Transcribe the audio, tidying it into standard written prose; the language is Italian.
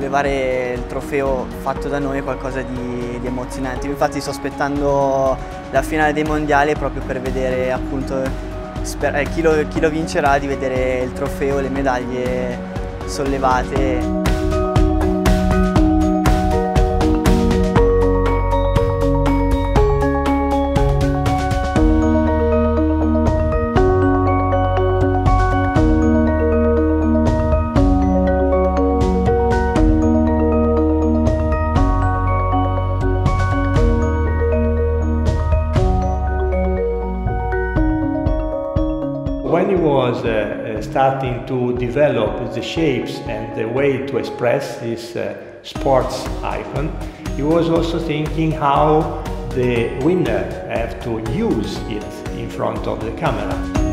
sollevare il trofeo fatto da noi è qualcosa di emozionante. Infatti sto aspettando la finale dei mondiali proprio per vedere appunto chi lo vincerà, di vedere il trofeo, le medaglie sollevate. When he was starting to develop the shapes and the way to express his sports icon, he was also thinking how the winner have to use it in front of the camera.